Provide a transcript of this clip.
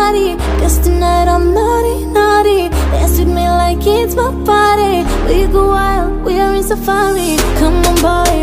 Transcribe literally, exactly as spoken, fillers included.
body. Guess tonight I'm naughty, naughty. Dance with me like it's my party. We go wild, we are in safari. Come on boy,